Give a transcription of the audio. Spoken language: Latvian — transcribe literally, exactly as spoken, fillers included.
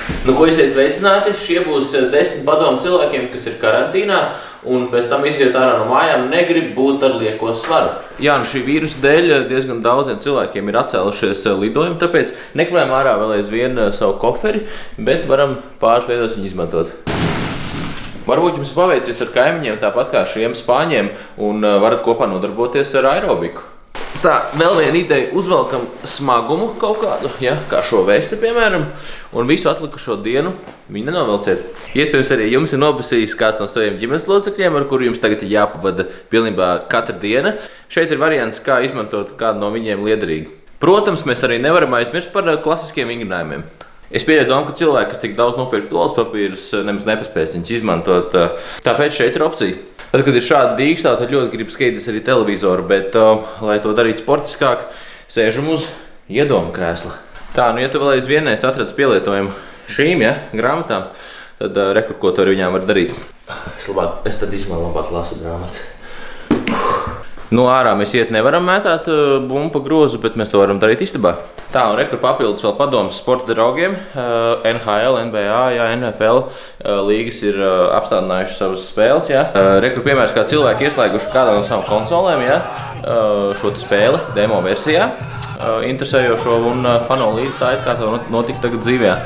Nu, ko esiet sveicināti? Šie būs desmit padomu cilvēkiem, kas ir karantīnā un pēc tam iziet ārā no mājām, negrib būt ar lieko svaru. Jā, nu šī vīrusa dēļ diezgan daudziem cilvēkiem ir atcēlušies lidojumi, tāpēc nekavējam ārā vēl aizvien savu koferi, bet varam pāris veidos viņu izmantot. Varbūt jums paveicies ar kaimiņiem tāpat kā šiem spāņiem un varat kopā nodarboties ar aerobiku. Tā, vēl viena ideja, uzvelkam smagumu kaut kādu, ja, kā šo vēsti, piemēram, un visu atlikušo dienu viņu nenovelciet. Iespējams, arī jums ir nobasījis kāds no saviem ģimenes locekļiem, ar kuru jums tagad ir jāpavada pilnībā katra diena. Šeit ir variants, kā izmantot kādu no viņiem liederīgi. Protams, mēs arī nevaram aizmirst par klasiskiem vingrinājumiem. Es pieļauju domu, ka cilvēki, kas tik daudz nopirkt tualas papīrus, nemaz nepaspēs viņus izmantot, tāpēc šeit ir opcija. Tad, kad ir šāda dīkstāva, tad ļoti grib skatīties arī televizoru, bet, uh, lai to darītu sportiskāk, sēžam uz iedomu krēsla. Tā, nu, ja tu vēl aizvien esi atradis pielietojumu šīm, ja, grāmatām, tad uh, rekur, ko tu ar viņām var darīt. Es, labāk, es tad izmēl labāk lasu grāmatu. Nu, ārā mēs iet nevaram mētāt uh, bumbu pa grozu, bet mēs to varam darīt istabā. Tā, un rekur papildus vēl padomas sporta draugiem. Uh, N H L, N B A, jā, N F L uh, līgas ir uh, apstādinājuši savas spēles, jā. Uh, rekur, piemērs, kā cilvēki ieslēguši kādā no savām konsolēm, jā, uh, šo spēli demo versijā. Uh, interesējošo un uh, fano līdz tā ir, kā tā notika tagad dzīvē.